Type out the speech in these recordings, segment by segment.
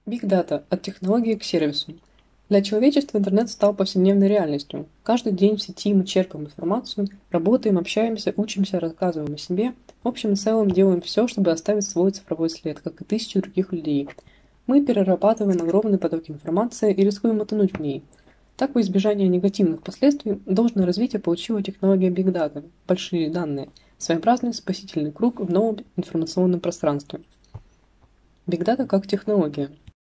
Big Data от технологии к сервису. Для человечества интернет стал повседневной реальностью. Каждый день в сети мы черпаем информацию, работаем, общаемся, учимся, рассказываем о себе. В общем и целом делаем все, чтобы оставить свой цифровой след, как и тысячи других людей. Мы перерабатываем огромный поток информации и рискуем утонуть в ней. Так, во избежание негативных последствий, должное развитие получила технология Big Data, большие данные, своеобразный спасительный круг в новом информационном пространстве. Big Data как технология.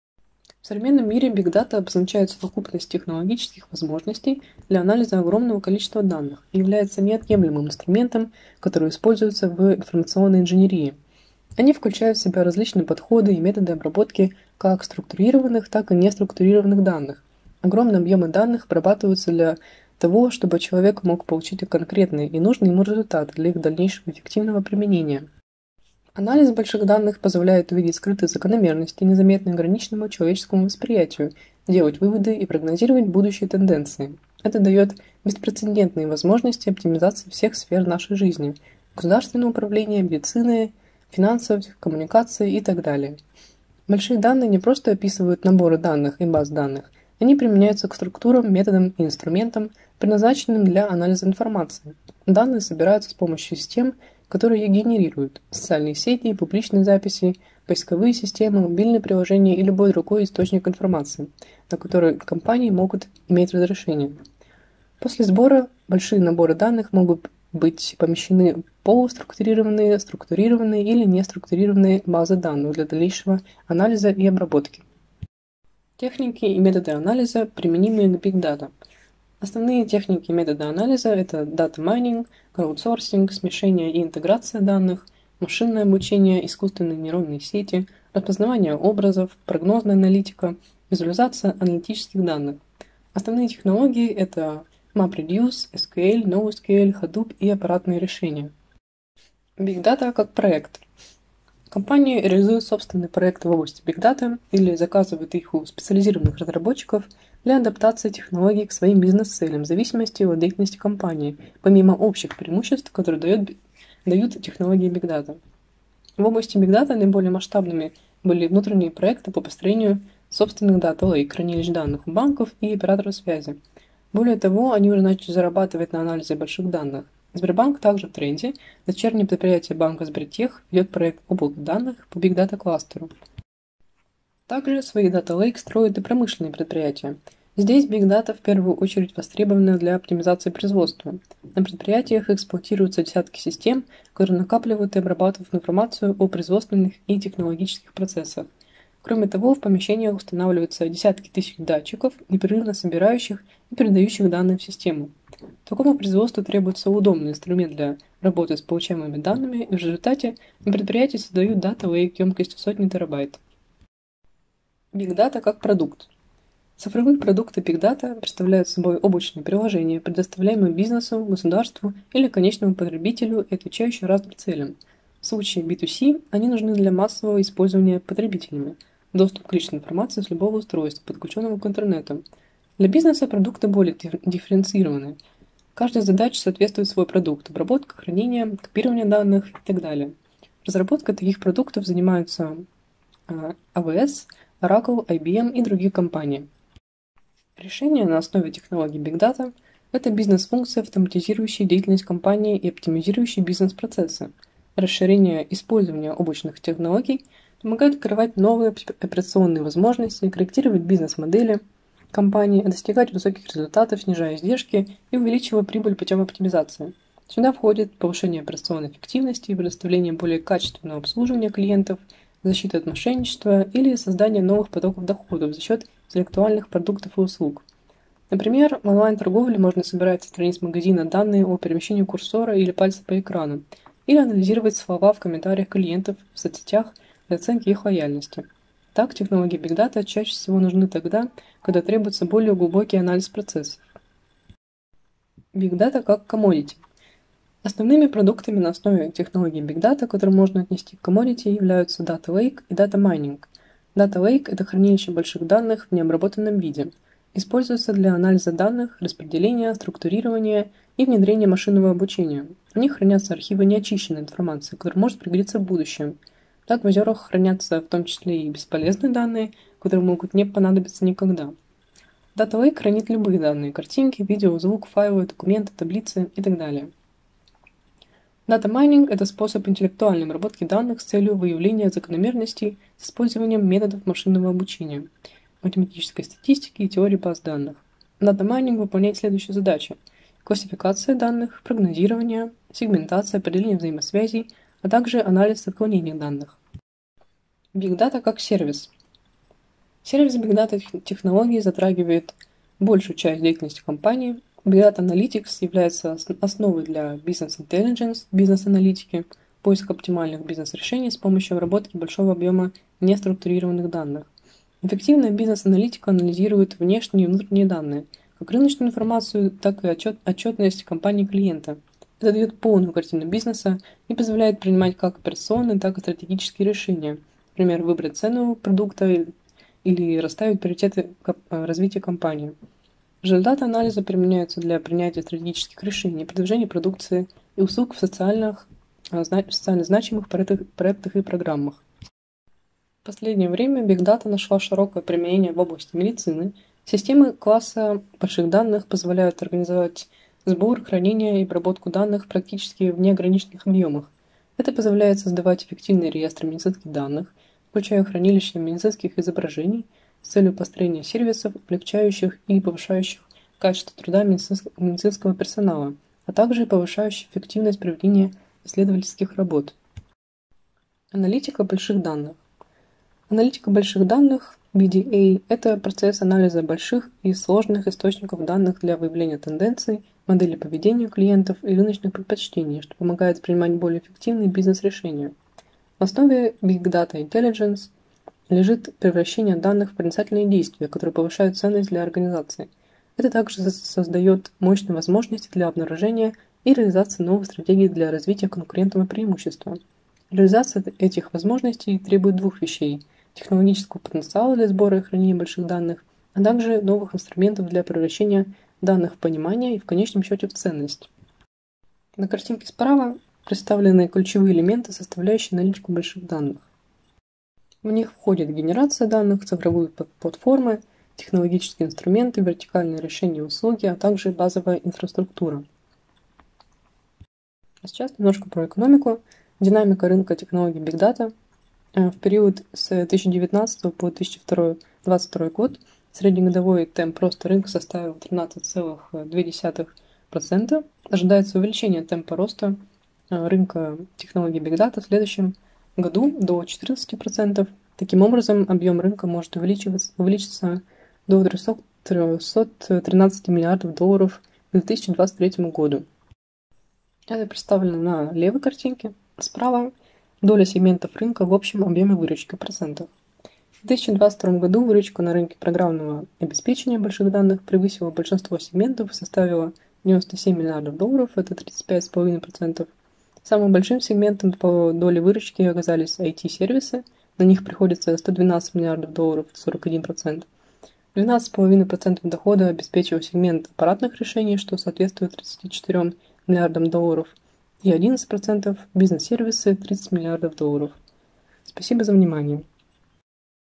В современном мире Big Data обозначает совокупность технологических возможностей для анализа огромного количества данных и является неотъемлемым инструментом, который используется в информационной инженерии. Они включают в себя различные подходы и методы обработки как структурированных, так и неструктурированных данных. Огромные объемы данных обрабатываются для того, чтобы человек мог получить конкретные и нужные ему результаты для их дальнейшего эффективного применения. Анализ больших данных позволяет увидеть скрытые закономерности, незаметные ограниченному человеческому восприятию, делать выводы и прогнозировать будущие тенденции. Это дает беспрецедентные возможности оптимизации всех сфер нашей жизни – государственного управления, медицины, финансов, коммуникации и так далее. Большие данные не просто описывают наборы данных и баз данных, они применяются к структурам, методам и инструментам, предназначенным для анализа информации. Данные собираются с помощью систем, которые их генерируют: социальные сети, публичные записи, поисковые системы, мобильные приложения и любой другой источник информации, на который компании могут иметь разрешение. После сбора большие наборы данных могут быть помещены в полуструктурированные, структурированные или неструктурированные базы данных для дальнейшего анализа и обработки. Техники и методы анализа, применимые к Big Data. Основные техники и методы анализа – это Data Mining, краудсорсинг, смешение и интеграция данных, машинное обучение, искусственные нейронные сети, распознавание образов, прогнозная аналитика, визуализация аналитических данных. Основные технологии – это MapReduce, SQL, NoSQL, Hadoop и аппаратные решения. Big Data как проект. Компании реализуют собственные проекты в области Big Data или заказывают их у специализированных разработчиков для адаптации технологий к своим бизнес-целям в зависимости от деятельности компании, помимо общих преимуществ, которые дают технологии Big Data. В области Big Data наиболее масштабными были внутренние проекты по построению собственных Data Lake, хранилищ данных у банков и операторов связи. Более того, они уже начали зарабатывать на анализе больших данных. Сбербанк также в тренде. Дочернее предприятие банка Сбертех ведет проект облака данных по Big Data кластеру. Также свои Data Lake строят и промышленные предприятия. Здесь Big Data в первую очередь востребована для оптимизации производства. На предприятиях эксплуатируются десятки систем, которые накапливают и обрабатывают информацию о производственных и технологических процессах. Кроме того, в помещениях устанавливаются десятки тысяч датчиков, непрерывно собирающих и передающих данные в систему. Такому производству требуется удобный инструмент для работы с получаемыми данными, и в результате на предприятии создают Data Lake емкостью сотни терабайт. Big Data как продукт. Цифровые продукты Big Data представляют собой облачные приложения, предоставляемые бизнесу, государству или конечному потребителю и отвечающие разным целям. В случае B2C они нужны для массового использования потребителями, доступ к личной информации с любого устройства, подключенного к интернету. Для бизнеса продукты более дифференцированы. Каждая задача соответствует свой продукт: обработка, хранение, копирование данных и так далее. Разработкой таких продуктов занимаются AWS, Oracle, IBM и другие компании. Решение на основе технологий Big Data – это бизнес-функции, автоматизирующие деятельность компании и оптимизирующие бизнес-процессы. Расширение использования облачных технологий помогает открывать новые операционные возможности, корректировать бизнес-модели компании, достигать высоких результатов, снижая издержки и увеличивая прибыль путем оптимизации. Сюда входит повышение операционной эффективности, предоставление более качественного обслуживания клиентов, защита от мошенничества или создание новых потоков доходов за счет интеллектуальных продуктов и услуг. Например, в онлайн-торговле можно собирать со страниц магазина данные о перемещении курсора или пальца по экрану, или анализировать слова в комментариях клиентов в соцсетях для оценки их лояльности. Так, технологии Big Data чаще всего нужны тогда, когда требуется более глубокий анализ процессов. Big Data как commodity. Основными продуктами на основе технологий Big Data, которые можно отнести к commodity, являются Data Lake и Data Mining. Data Lake – это хранилище больших данных в необработанном виде. Используется для анализа данных, распределения, структурирования и внедрения машинного обучения. В них хранятся архивы неочищенной информации, которая может пригодиться в будущем. Так в озерах хранятся в том числе и бесполезные данные, которые могут не понадобиться никогда. Data Lake хранит любые данные – картинки, видео, звук, файлы, документы, таблицы и так далее. Data Mining – это способ интеллектуальной обработки данных с целью выявления закономерностей с использованием методов машинного обучения, математической статистики и теории баз данных. Data Mining выполняет следующие задачи: классификация данных, прогнозирование, сегментация, определение взаимосвязей, а также анализ отклонений данных. Big Data как сервис. Сервис Big Data технологий затрагивает большую часть деятельности компании. Big Data Analytics является основой для Business Intelligence, бизнес-аналитики, поиска оптимальных бизнес-решений с помощью обработки большого объема неструктурированных данных. Эффективная бизнес-аналитика анализирует внешние и внутренние данные, как рыночную информацию, так и отчетность компании клиента. Это дает полную картину бизнеса и позволяет принимать как операционные, так и стратегические решения. Например, выбрать цену продукта или расставить приоритеты развития компании. Результаты анализа применяются для принятия стратегических решений, продвижения продукции и услуг в социально значимых проектах и программах. В последнее время Big Data нашла широкое применение в области медицины. Системы класса больших данных позволяют организовать сбор, хранение и обработку данных практически в неограниченных объемах. Это позволяет создавать эффективные реестры медицинских данных, включая хранилище медицинских изображений, с целью построения сервисов, облегчающих и повышающих качество труда медицинского персонала, а также повышающих эффективность проведения исследовательских работ. Аналитика больших данных. Аналитика больших данных, BDA, это процесс анализа больших и сложных источников данных для выявления тенденций, моделей поведения клиентов и рыночных предпочтений, что помогает принимать более эффективные бизнес-решения. В основе Big Data Intelligence лежит превращение данных в проницательные действия, которые повышают ценность для организации. Это также создает мощные возможности для обнаружения и реализации новых стратегий для развития конкурентного преимущества. Реализация этих возможностей требует двух вещей: технологического потенциала для сбора и хранения больших данных, а также новых инструментов для превращения данных в понимание и в конечном счете в ценность. На картинке справа представлены ключевые элементы, составляющие аналитику больших данных. В них входит генерация данных, цифровые платформы, технологические инструменты, вертикальные решения и услуги, а также базовая инфраструктура. А сейчас немножко про экономику. Динамика рынка технологий Big Data. В период с 2019 по 2022 год среднегодовой темп роста рынка составил 13,2%. Ожидается увеличение темпа роста рынка технологий Big Data в следующем году до 14%. Таким образом, объем рынка может увеличиться до 313 миллиардов долларов к 2023 году. Это представлено на левой картинке. Справа доля сегментов рынка в общем объеме выручки в процентах. В 2022 году выручка на рынке программного обеспечения больших данных превысила большинство сегментов и составила 97 миллиардов долларов, это 35,5%. Самым большим сегментом по доле выручки оказались IT-сервисы, на них приходится 112 миллиардов долларов, 41%. 12,5% дохода обеспечивал сегмент аппаратных решений, что соответствует 34 миллиардам долларов, и 11% бизнес-сервисы 30 миллиардов долларов. Спасибо за внимание.